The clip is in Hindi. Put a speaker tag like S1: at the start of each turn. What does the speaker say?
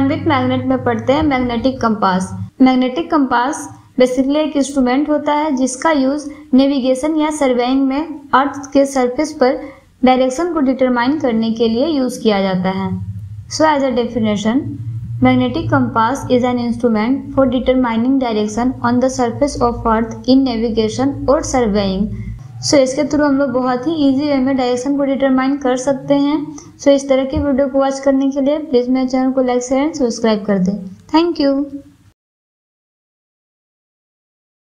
S1: विथ मैग्नेट में पढ़ते हैं magnetic compass. Magnetic compass basically एक इंस्ट्रूमेंट होता है जिसका यूज नेविगेशन या सर्वेइंग में अर्थ के सरफेस पर डायरेक्शन को डिटरमाइन करने के लिए यूज किया जाता है। So as a definition, magnetic compass is an instrument for determining direction on the surface of earth in navigation और सर्वेइंग। सो इसके थ्रू हम लोग बहुत ही इजी वे में डायरेक्शन को डिटरमाइन कर सकते हैं। सो इस तरह की वीडियो को वॉच करने के लिए प्लीज़ मेरे चैनल को लाइक शेयर एंड सब्सक्राइब कर दें। Thank you.